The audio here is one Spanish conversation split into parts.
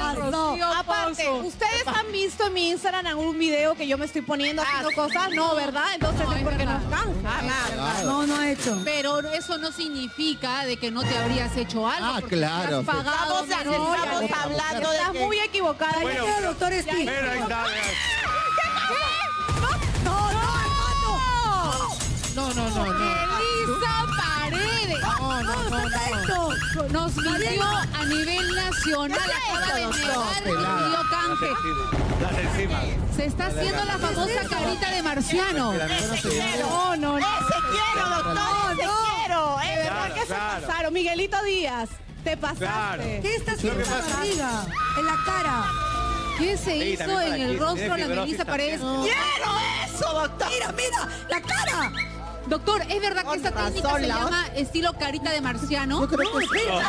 Rocío Aparte, Pozo. ¿ustedes han visto en mi Instagram algún video que yo me estoy poniendo haciendo cosas? No, ¿verdad? Entonces es porque nos cansa. No ha hecho. Pero eso no significa de que no te habrías hecho algo. Ah, porque claro. te has pagado, Estamos hablando de Estás que... muy equivocada. Bueno, Ya- Doctor Steve. Pero ahí está. No. Melissa Paredes. No. Nos mintió a nivel nacional. Acaba de negar que pidió canje. Las encima. Se está haciendo la famosa carita de marciano. No. ¡Ese quiero, doctor! ¡Ese quiero! De verdad que se Claro. pasaron. Miguelito Díaz, te pasaste. Claro. ¿Qué está haciendo Lo que la pasa- barriga? En la cara. ¿Qué se Sí, hizo también en para el aquí. rostro Tiene de la fibrosis Melissa Paredes? también. ¡Quiero eso, doctor! Mira, la cara. Doctor, ¿es verdad que Con esta técnica razón, se la llama estilo carita de marciano? Yo creo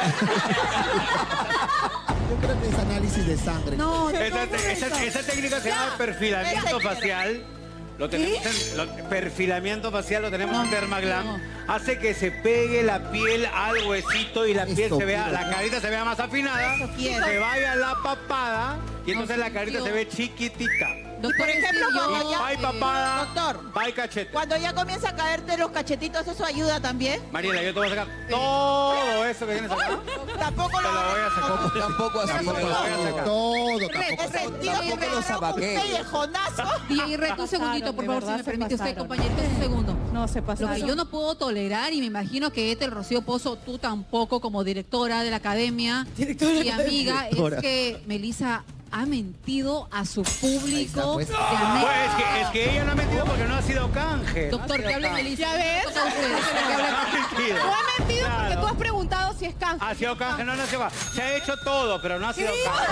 que es análisis de sangre. No, Esa técnica se llama perfilamiento facial. Lo tenemos perfilamiento facial lo tenemos en Dermaglam. Hace que se pegue la piel al huesito y la piel Esto se vea, quiero, la ¿no? carita se vea más afinada, quiero. se vaya la papada y entonces No, la carita se ve chiquitita. Doctor, por ejemplo, Steve, cuando ya- Bye papada, Doctor. bye cachete. Cuando ya comienza a caerte los cachetitos, ¿eso ayuda también? Mariela, yo te voy a sacar todo eso que tienes acá. Tampoco Te lo voy a sacar. Tampoco así. Tampoco lo voy a sacar. Todo, tampoco. He sentido que tampoco me los dieron un abaqué. pellejonazo. DJ Reto, un segundito, por de favor, si verdad, me se permite usted, pasaron. compañerito, un segundo. No, se Lo pasaron. que yo no puedo tolerar, y me imagino que Ethel Rocío Pozo, tú tampoco, como directora de la academia y amiga, es que Melissa ha mentido a su público. pues. de América. Pues es que ella no ha mentido porque no ha sido canje. Doctor, que hable Melissa. ¿Ya ves? Toca a usted, que hable- No ha mentido. Tú has mentido porque Claro. tú has preguntado si es canje. Ha sido canje, no se va. Se ha hecho todo, pero no ha sido canje.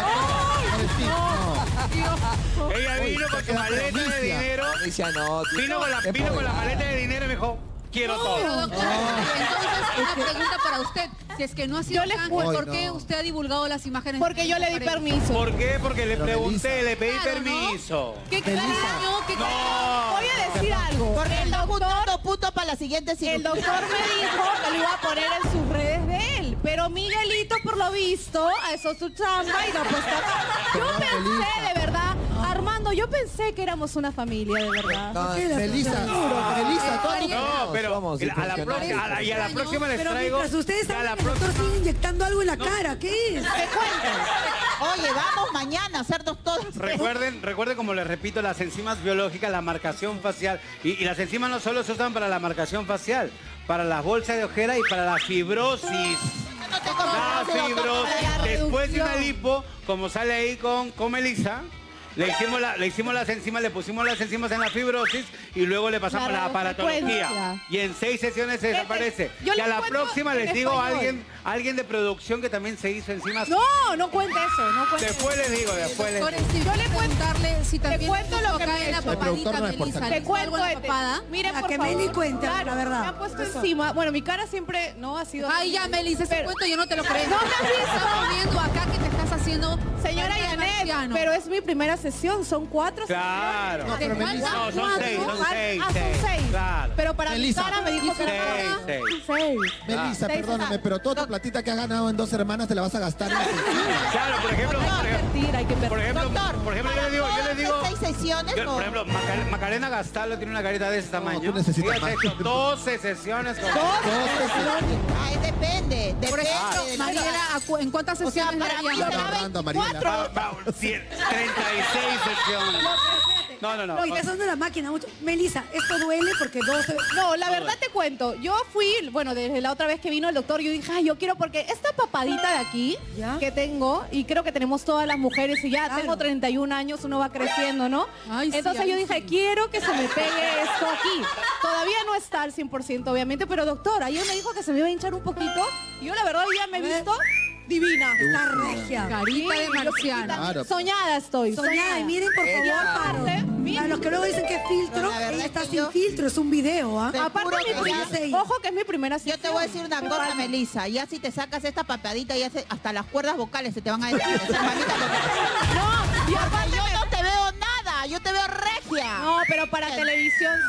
No, Ella vino con su maleta de dinero, Alicia, no. vino con la maleta de dinero y me dijo, quiero Pero, todo. doctor, entonces, una pregunta para usted. Si es que no ha sido Yo les canje, puedo- ¿por qué usted ha divulgado las imágenes? Porque yo le di permiso. ¿Por qué? Porque le Pero pregunté, Melissa. le pedí Claro, ¿no? permiso. ¿Qué extraño? ¿Qué No. Voy a decir algo. Porque El está doctor, juntando puntos para la siguiente el cirugía. doctor me dijo que lo iba a poner en sus redes de él. Pero Miguelito, por lo visto, a eso es su chamba y no pues yo pensé, de verdad, Armando, yo pensé que éramos una familia, de verdad. No, Melissa, toda tu- No, pero somos a la profesionales. próxima, y a la próxima les Pero traigo. mientras ustedes y a la saben, el doctor próxima- sigue inyectando algo en la cara. ¿Qué es? Oye, vamos mañana a hacer doctores. Recuerden como les repito, las enzimas biológicas, la marcación facial. Y las enzimas no solo se usan para la marcación facial, para las bolsas de ojera y para la fibrosis. No te La confundas, fibrosis. doctor, para la Después de una reducción. lipo, como sale ahí con Melissa, le hicimos las enzimas, le pusimos las enzimas en la fibrosis y luego le pasamos La la aparatología. radiofrecuencia. Y en 6 sesiones se desaparece. yo Y a les la cuento próxima en les digo a español. alguien de producción que también se hizo enzimas. No, no cuente eso, no cuente Después les digo, después les Doctor, digo. Steve, yo le preguntarle si también cuento puso lo que acá me en la hizo. El productor papadita, no es por Melissa. sacar. ¿Le Te puso algo cuento, en la papada? Miren, A por que favor. Meli cuente, Claro, la verdad. Me ha puesto Eso. encima. Bueno, mi cara siempre no ha sido... Ay, ya, Melissa, ese Pero- cuento yo no te lo creo. No me has visto. Estamos viendo acá que te estás haciendo... Señora carita de Janet, marciano. pero es mi primera sesión, son 4 Claro. No, pero ¿Te Melissa- faltan No, son cuatro? 6, son 6. son 6. Claro. Pero para Melissa. mi cara me dijo que era 6. 6. Melissa, perdóname, pero toda tu platita que has ganado en 2 hermanas te la vas a gastar en las enzimas. Claro, por ejemplo, Hay que por ejemplo, Doctor, yo les digo, ¿para 6 sesiones o...? por ejemplo, Macarena Gastalo tiene una carita de ese tamaño. tú necesitas Ella se más. ha hecho 12 sesiones con... Ay, depende. Por Depende. ejemplo, Mariela, ¿en cuántas O sea, sesiones le para mí harían? Está será ahorrando, Mariela. 36 sesiones. No. No, y está usando la máquina mucho. Melissa, esto duele porque 12... No, la verdad te cuento. Yo fui, bueno, desde la otra vez que vino el doctor, yo dije, ay, yo quiero, porque esta papadita de aquí ¿Ya? que tengo, y creo que tenemos todas las mujeres, y ya Claro. tengo 31 años, uno va creciendo, ¿no? Ay, sí, Entonces ay, yo dije, sí. quiero que se me pegue esto aquí. Todavía no está al 100%, obviamente, pero doctor, ayer me dijo que se me iba a hinchar un poquito, y yo la verdad hoy ya me he visto divina. Está regia. Carita de marciano. Claro. Soñada estoy. Soñada, y miren por favor, para los que luego dicen que es filtro, No, la verdad ella es está que sin yo- filtro, es un video, ¿ah? Te Aparte, juro mi que primera, ya- ojo que es mi primera Yo sesión. te voy a decir una Me cosa, falta. Melissa. Ya si te sacas esta papadita, ya hasta las cuerdas vocales se te van a desvanecer, mamita. No, y Porque aparte yo no te veo nada. Yo te veo regia. no, pero para televisión